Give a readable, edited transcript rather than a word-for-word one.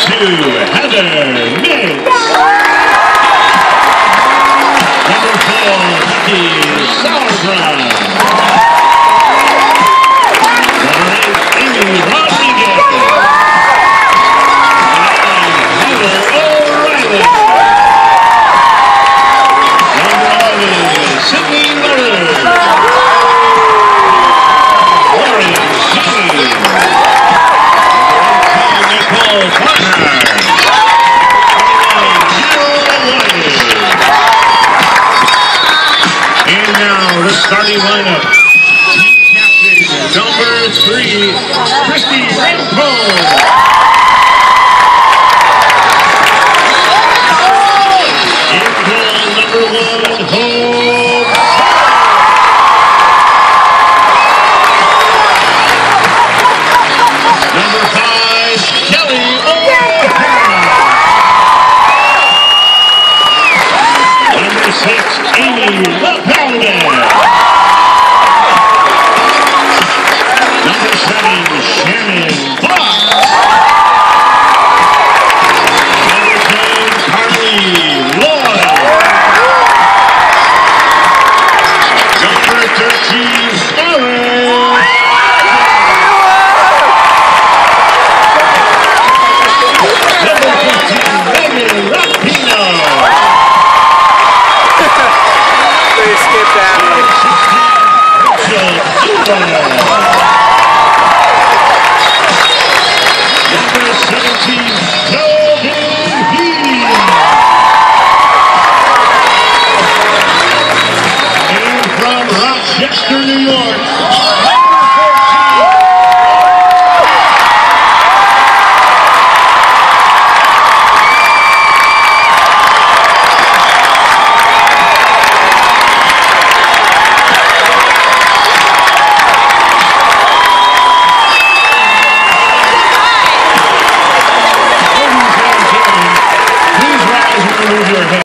Heather Mix. Number 4, Becky Sauerbrunn. Number 8, Amy Rodriguez. And Heather O'Reilly. Number 11, Sydney Miller. Lauren Sheen. Nicole Parker. And now the starting lineup. Team captain number 3, Christy Rampo.